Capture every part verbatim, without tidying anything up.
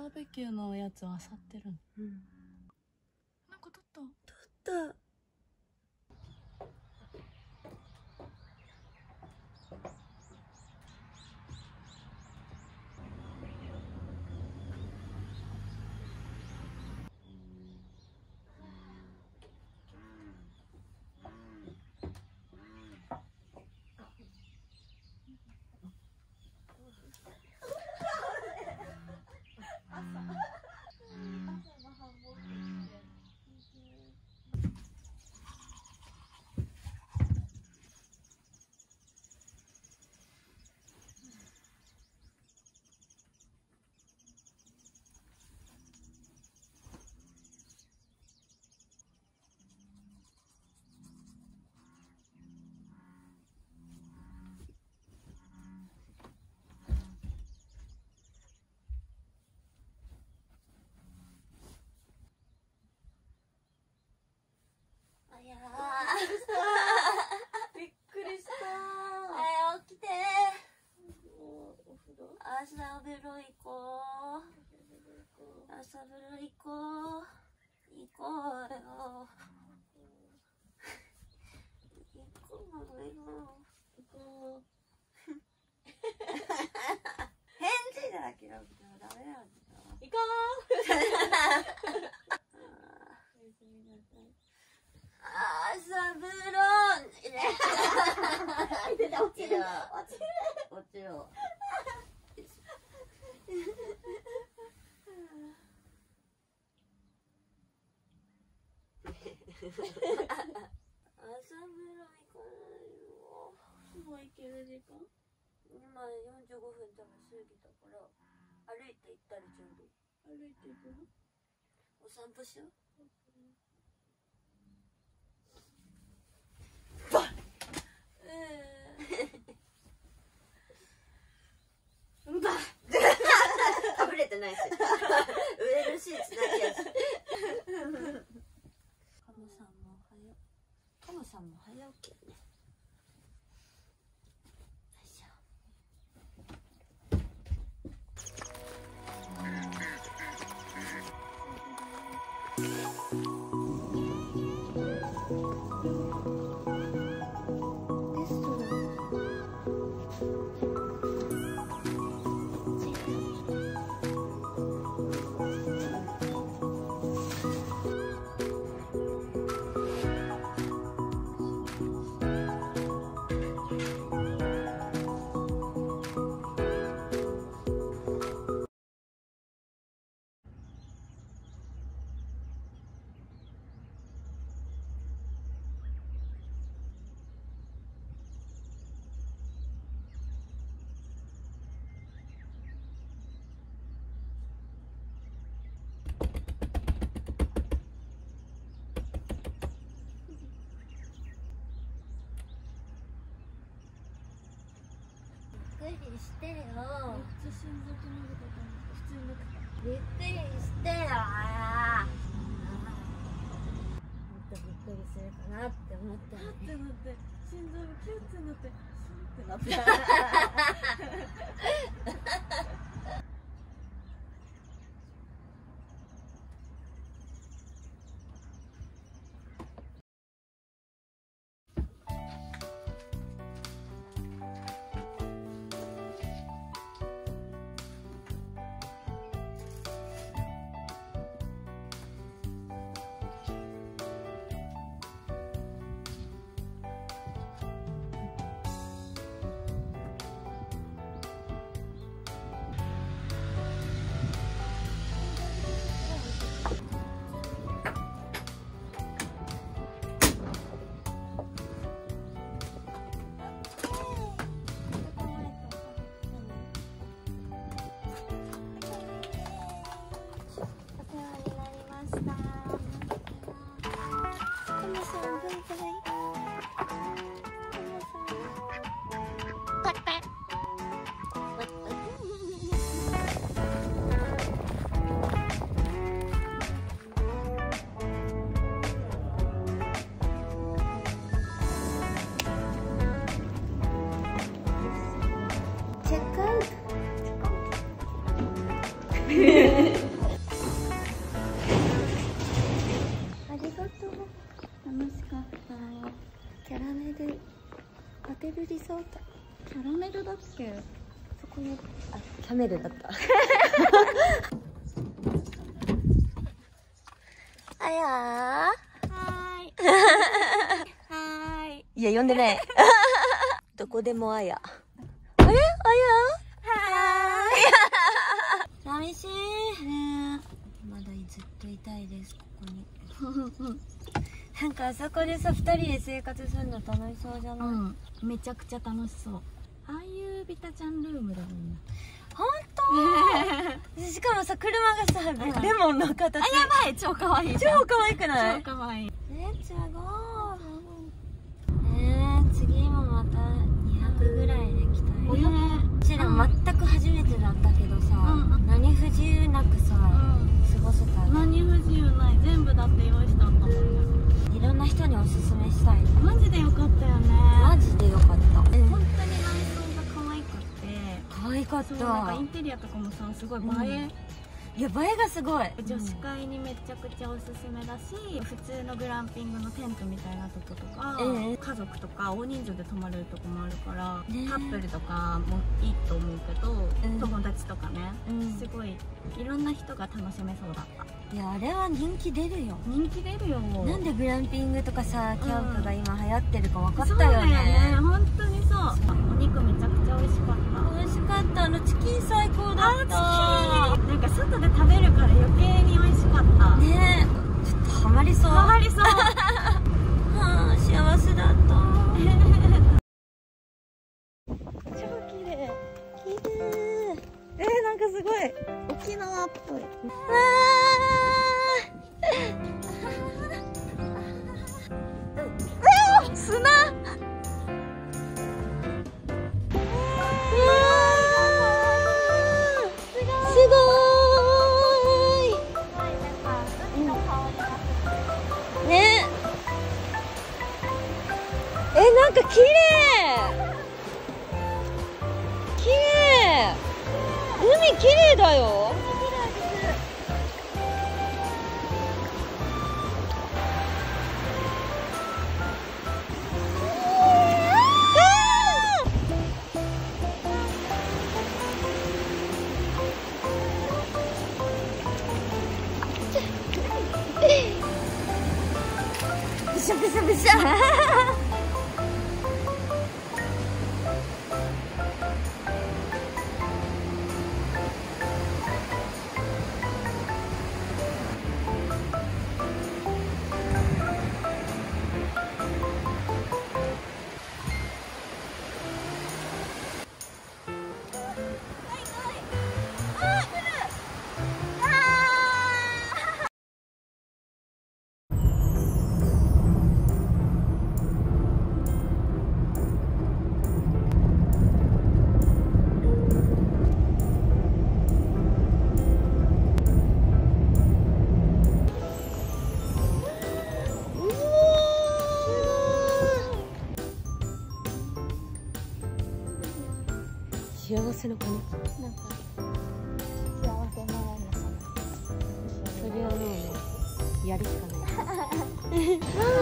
バーベキューのやつあさってるの。うん。なんか取った。取った。いやーびっくりした。早起きて。お風呂。朝風呂行こう。朝風呂行こう。行こうよ。行こうよ。行こう。返事だけどダメなんだ。行こう。朝風呂。落ちる。落ちる。落ちる。朝風呂行かないよ。もう行ける時間？今よんじゅうごふん多分過ぎたから歩いて行ったりちょうど。歩いて行くの？お散歩しよう。うんばかぶれてないし上のシーツだけやし。カモさんもおはよう。カモさんも早起きね。よいしょ。びっくりしてよ。めっちゃ心臓止まるかと思って普通になってた。びっくりしてよ。もっとびっくりするかなって思ったのに。ってなって心臓がキュッてなってスンってなった。 ありがとう。楽しかった。キャラメルホテルリゾート。キャラメルだっけ？そこのあキャメルだった。あやー。はーい。はーい。いや呼んでない。どこでもあや。あれ？あや？はーい。寂しい。ね。まだずっといたいですここに。なんかあそこでさふたりで生活するの楽しそうじゃない？うん。めちゃくちゃ楽しそう。ああいうビタちゃんルームだもんな。本当。しかもさ車がさ、うん、レモンの形。あやばい超可愛い。超可愛くない？超可愛い。えー、すごい。ねえ次もまたにひゃくぐらいで来たい。おやね。私でも全く初めてだったけどさ、うん、何不自由なくさ、うん、過ごせた。何不自由ない。全部だって用意してあったもんね。いろんな人におすすめしたい。マジでよかったよね。マジでよかった。本当に内装が可愛くて。可愛かった。なんかインテリアとかもさすごい映え。うんいや映えがすごい。女子会にめちゃくちゃおすすめだし、普通のグランピングのテントみたいなとことか、えー、家族とか大人数で泊まれるとこもあるから、ね、カップルとかもいいと思うけど、うん、友達とかね、うん、すごいいろんな人が楽しめそうだった。いやあれは人気出るよ。人気出るよ。なんでグランピングとかさキャンプが今流行ってるか分かったよね。そうだよね。本当にそう。お肉めちゃくちゃ美味しかった。美味しかった。あのチキン最高だった。あチキンなんか外で食べるから余計に美味しかったね。えちょっとハマりそう。ハマりそう。はあ幸せだった。超綺麗綺麗。えー、なんかすごい沖縄っぽい。わー砂。え、なんか綺麗綺麗海綺麗だよ。びしゃびしゃびしゃ。幸せのかな。なんか幸せなのかな。それはもうねやるしかない。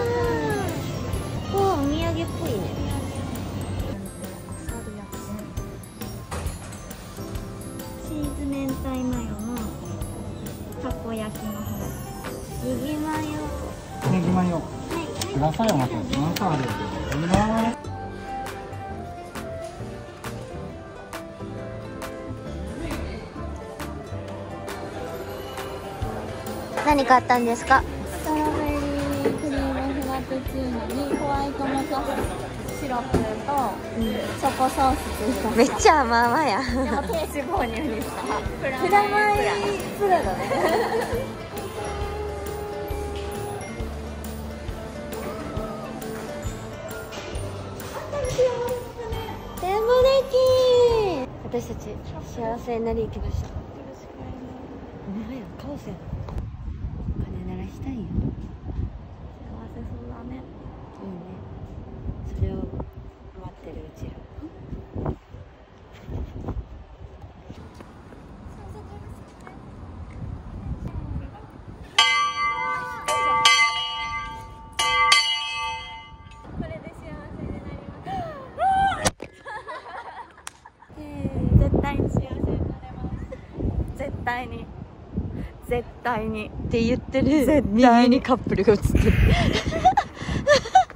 おお土産っぽいね。チーズ明太マヨのたこ焼きの方。ネギマヨ。ネギマヨ。はい。ください。お待たせしました。ありがとうございます。何買ったんですか？ストロベリークリームフラペチーノにホワイトモカシロップとチョコソースついた。めっちゃ甘々や。でも低脂肪乳にしたプラマイプラだね。展望デッキ。私たち幸せになり行きました。お前やカオスやな。したいよ。幸せそうだね。いいね。それを待ってるうちら。 絶対にって言ってる絶対に右にカップルが映ってる